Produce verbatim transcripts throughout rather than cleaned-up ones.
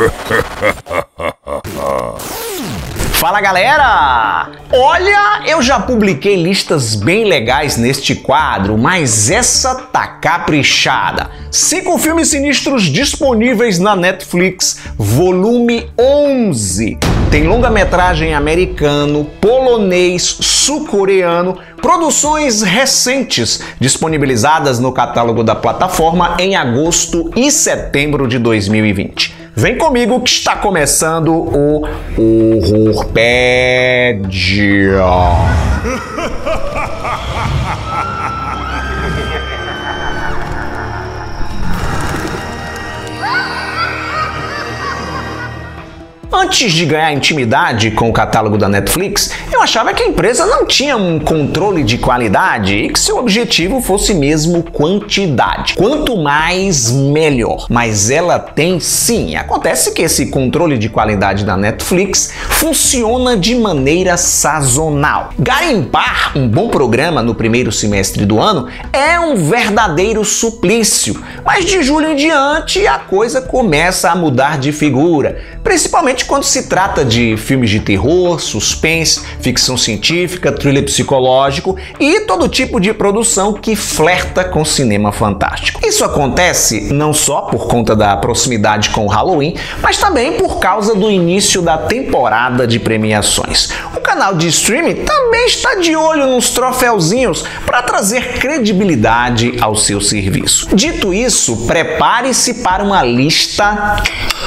Fala galera! Olha, eu já publiquei listas bem legais neste quadro, mas essa tá caprichada. Cinco filmes sinistros disponíveis na Netflix, volume onze. Tem longa-metragem americano, polonês, sul-coreano, produções recentes disponibilizadas no catálogo da plataforma em agosto e setembro de dois mil e vinte. Vem comigo que está começando o Horrorpédia. Antes de ganhar intimidade com o catálogo da Netflix, eu achava que a empresa não tinha um controle de qualidade e que seu objetivo fosse mesmo quantidade. Quanto mais, melhor. Mas ela tem sim. Acontece que esse controle de qualidade da Netflix funciona de maneira sazonal. Garimpar um bom programa no primeiro semestre do ano é um verdadeiro suplício. Mas de julho em diante a coisa começa a mudar de figura, principalmente quando se trata de filmes de terror, suspense, ficção científica, thriller psicológico e todo tipo de produção que flerta com cinema fantástico. Isso acontece não só por conta da proximidade com o Halloween, mas também por causa do início da temporada de premiações. O canal de streaming também está de olho nos troféuzinhos para trazer credibilidade ao seu serviço. Dito isso, prepare-se para uma lista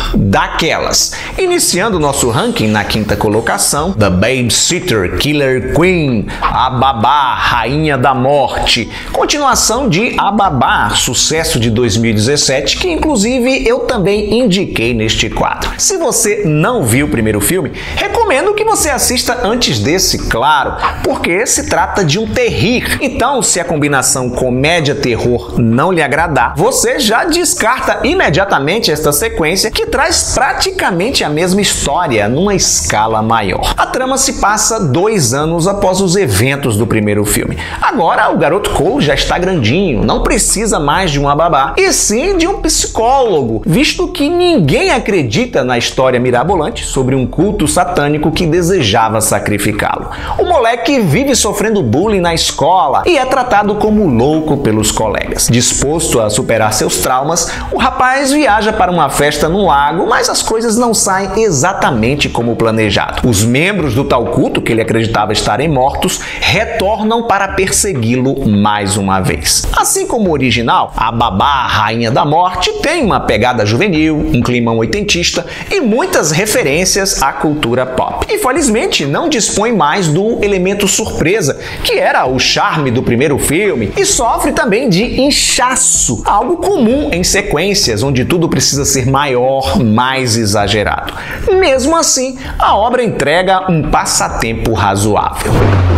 daquelas. Iniciando o nosso ranking na quinta colocação, The Babysitter Killer Queen, A Babá, Rainha da Morte, continuação de A Babá, sucesso de dois mil e dezessete, que inclusive eu também indiquei neste quadro. Se você não viu o primeiro filme, recomendo que você assista antes desse, claro, porque se trata de um terrir. Então, se a combinação comédia-terror não lhe agradar, você já descarta imediatamente esta sequência que traz praticamente a mesma história numa escala maior. A trama se passa dois anos após os eventos do primeiro filme. Agora o garoto Cole já está grandinho, não precisa mais de uma babá, e sim de um psicólogo, visto que ninguém acredita na história mirabolante sobre um culto satânico que desejava sacrificá-lo. O moleque vive sofrendo bullying na escola e é tratado como louco pelos colegas. Disposto a superar seus traumas, o rapaz viaja para uma festa no lago, mas as coisas não saem exatamente como planejado. Os membros do tal culto, que ele acreditava estarem mortos, retornam para persegui-lo mais uma vez. Assim como o original, A Babá, Rainha da Morte tem uma pegada juvenil, um climão oitentista e muitas referências à cultura pop. Infelizmente, não dispõe mais do elemento surpresa, que era o charme do primeiro filme, e sofre também de inchaço, algo comum em sequências onde tudo precisa ser maior, mais exagerado. Mesmo assim, a obra entrega um passatempo razoável.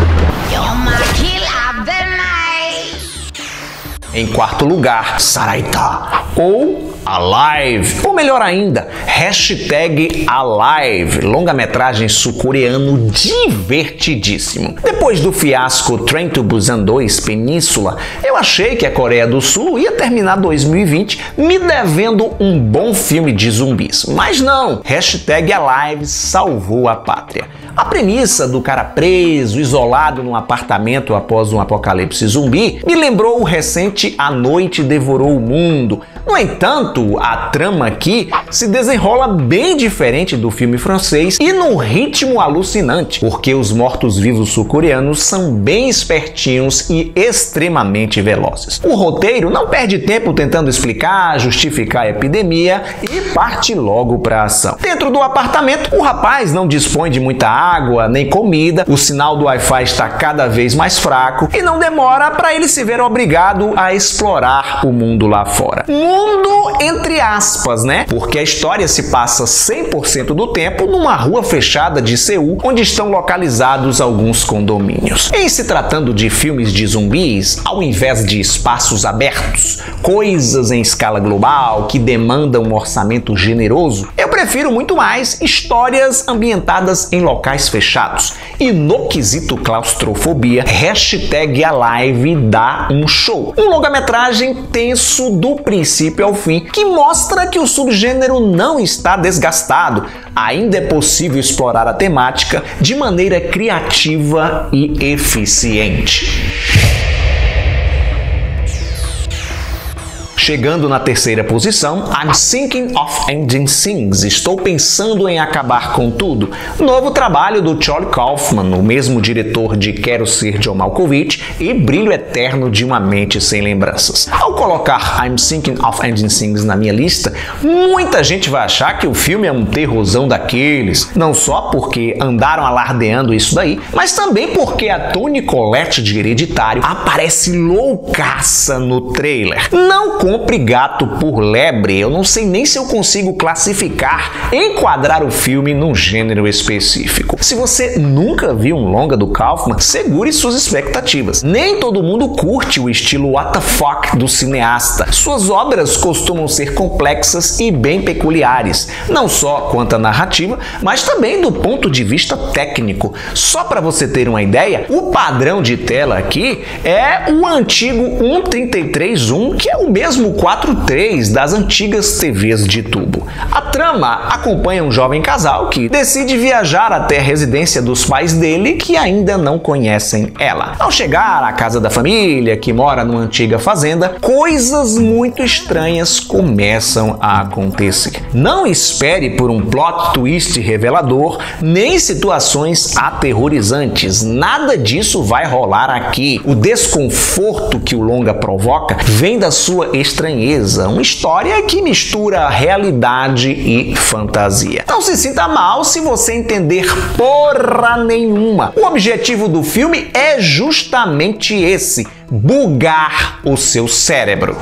Em quarto lugar, Saraita, ou Alive, ou melhor ainda, hashtag Alive, longa-metragem sul-coreano divertidíssimo. Depois do fiasco Train to Busan dois Península, eu achei que a Coreia do Sul ia terminar dois mil e vinte me devendo um bom filme de zumbis, mas não, hashtag Alive salvou a pátria. A premissa do cara preso, isolado num apartamento após um apocalipse zumbi, me lembrou o recente A Noite Devorou o Mundo. No entanto, a trama aqui se desenrola bem diferente do filme francês e num ritmo alucinante, porque os mortos-vivos sul-coreanos são bem espertinhos e extremamente velozes. O roteiro não perde tempo tentando explicar, justificar a epidemia e parte logo para a ação. Dentro do apartamento, o rapaz não dispõe de muita água nem comida, o sinal do Wi-Fi está cada vez mais fraco e não demora para ele se ver obrigado a explorar o mundo lá fora. Mundo entre aspas, né? Porque a história se passa cem por cento do tempo numa rua fechada de Seul, onde estão localizados alguns condomínios. Em se tratando de filmes de zumbis, ao invés de espaços abertos, coisas em escala global que demandam um orçamento generoso, eu prefiro prefiro muito mais histórias ambientadas em locais fechados. E no quesito claustrofobia, hashtag a live dá um show. Um longa-metragem tenso do princípio ao fim, que mostra que o subgênero não está desgastado. Ainda é possível explorar a temática de maneira criativa e eficiente. Chegando na terceira posição, I'm Thinking of Ending Things. Estou pensando em acabar com tudo. Novo trabalho do Charlie Kaufman, o mesmo diretor de Quero Ser John Malkovich e Brilho Eterno de Uma Mente Sem Lembranças. Ao colocar I'm Thinking of Ending Things na minha lista, muita gente vai achar que o filme é um terrorzão daqueles. Não só porque andaram alardeando isso daí, mas também porque a Toni Collette de Hereditário aparece loucaça no trailer. Não compre gato por lebre, eu não sei nem se eu consigo classificar, enquadrar o filme num gênero específico. Se você nunca viu um longa do Kaufman, segure suas expectativas. Nem todo mundo curte o estilo what the fuck do cineasta. Suas obras costumam ser complexas e bem peculiares, não só quanto à narrativa, mas também do ponto de vista técnico. Só para você ter uma ideia, o padrão de tela aqui é o antigo um trinta e três um, que é o mesmo quatro três das antigas T Vs de tubo. A trama acompanha um jovem casal que decide viajar até a residência dos pais dele, que ainda não conhecem ela. Ao chegar à casa da família, que mora numa antiga fazenda, coisas muito estranhas começam a acontecer. Não espere por um plot twist revelador, nem situações aterrorizantes. Nada disso vai rolar aqui. O desconforto que o longa provoca vem da sua estranheza, uma história que mistura realidade e fantasia. Não se sinta mal se você entender porra nenhuma. O objetivo do filme é justamente esse: bugar o seu cérebro.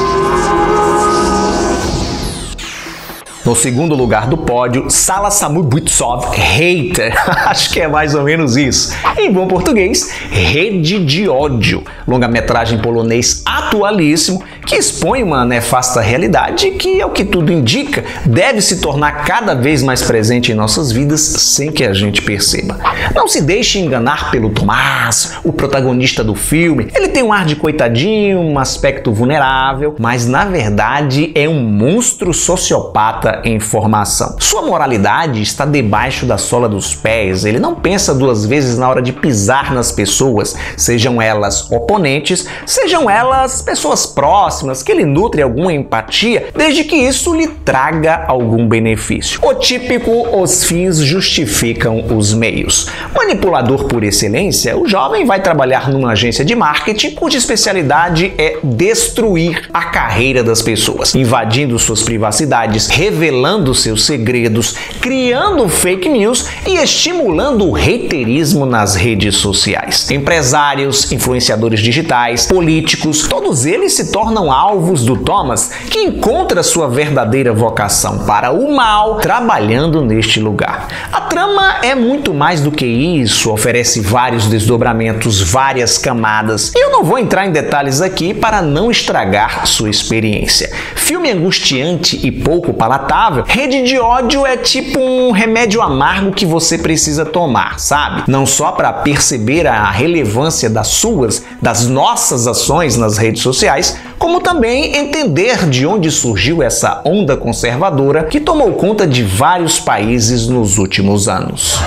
No segundo lugar do pódio, Sala Samobitsov Hater. Acho que é mais ou menos isso. Em bom português, Rede de Ódio. Longa-metragem polonês atualíssimo que expõe uma nefasta realidade que, ao que tudo indica, deve se tornar cada vez mais presente em nossas vidas sem que a gente perceba. Não se deixe enganar pelo Tomás, o protagonista do filme. Ele tem um ar de coitadinho, um aspecto vulnerável, mas na verdade é um monstro sociopata em formação. Sua moralidade está debaixo da sola dos pés. Ele não pensa duas vezes na hora de pisar nas pessoas, sejam elas oponentes, sejam elas pessoas próximas, que ele nutre alguma empatia, desde que isso lhe traga algum benefício. O típico, os fins justificam os meios. Manipulador por excelência, o jovem vai trabalhar numa agência de marketing cuja especialidade é destruir a carreira das pessoas, invadindo suas privacidades, revelando seus segredos, criando fake news e estimulando o haterismo nas redes sociais. Empresários, influenciadores digitais, políticos, todos eles se tornam alvos do Thomas, que encontra sua verdadeira vocação para o mal trabalhando neste lugar. A trama é muito mais do que isso, oferece vários desdobramentos, várias camadas. Eu não vou entrar em detalhes aqui para não estragar sua experiência. Filme angustiante e pouco palatável, Rede de Ódio é tipo um remédio amargo que você precisa tomar, sabe? Não só para perceber a relevância das suas, das nossas ações nas redes sociais, como também entender de onde surgiu essa onda conservadora que tomou conta de vários países nos últimos anos.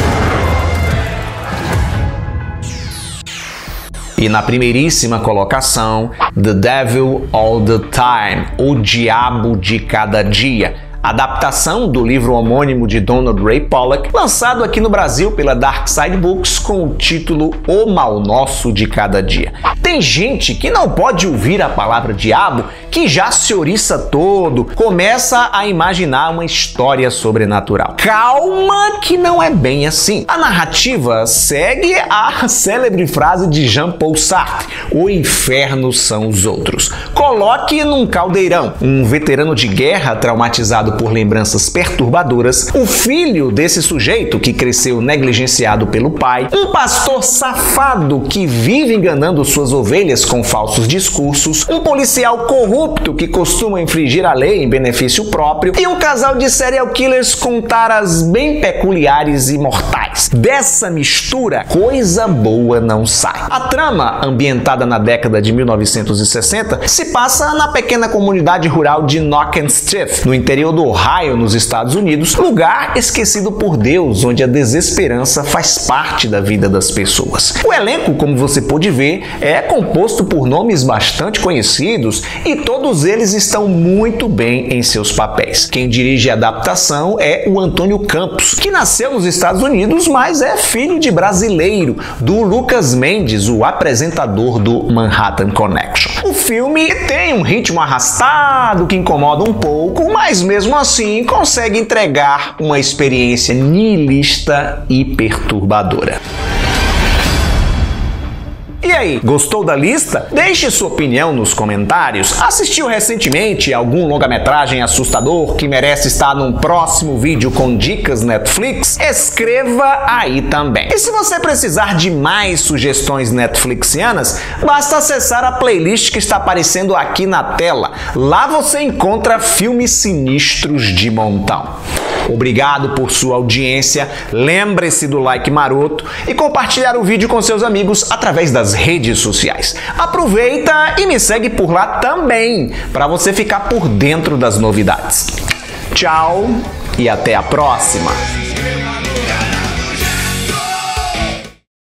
E na primeiríssima colocação, The Devil All the Time, O Diabo de Cada Dia. Adaptação do livro homônimo de Donald Ray Pollock, lançado aqui no Brasil pela Dark Side Books com o título O Mal Nosso de Cada Dia. Tem gente que não pode ouvir a palavra diabo que já se oriça todo, começa a imaginar uma história sobrenatural. Calma que não é bem assim. A narrativa segue a célebre frase de Jean-Paul Sartre: o inferno são os outros. Coloque num caldeirão um veterano de guerra traumatizado tomado por lembranças perturbadoras, o filho desse sujeito que cresceu negligenciado pelo pai, um pastor safado que vive enganando suas ovelhas com falsos discursos, um policial corrupto que costuma infringir a lei em benefício próprio e um casal de serial killers com taras bem peculiares e mortais. Dessa mistura, coisa boa não sai. A trama, ambientada na década de mil novecentos e sessenta, se passa na pequena comunidade rural de Knockenstiff, no interior do Ohio, nos Estados Unidos, lugar esquecido por Deus, onde a desesperança faz parte da vida das pessoas. O elenco, como você pôde ver, é composto por nomes bastante conhecidos e todos eles estão muito bem em seus papéis. Quem dirige a adaptação é o Antônio Campos, que nasceu nos Estados Unidos, mas é filho de brasileiro, do Lucas Mendes, o apresentador do Manhattan Connection. O filme tem um ritmo arrastado que incomoda um pouco, mas mesmo assim consegue entregar uma experiência nihilista e perturbadora. E aí, gostou da lista? Deixe sua opinião nos comentários. Assistiu recentemente algum longa-metragem assustador que merece estar num próximo vídeo com dicas Netflix? Escreva aí também. E se você precisar de mais sugestões netflixianas, basta acessar a playlist que está aparecendo aqui na tela. Lá você encontra filmes sinistros de montão. Obrigado por sua audiência, lembre-se do like maroto e compartilhar o vídeo com seus amigos através das redes sociais. Aproveita e me segue por lá também, para você ficar por dentro das novidades. Tchau e até a próxima!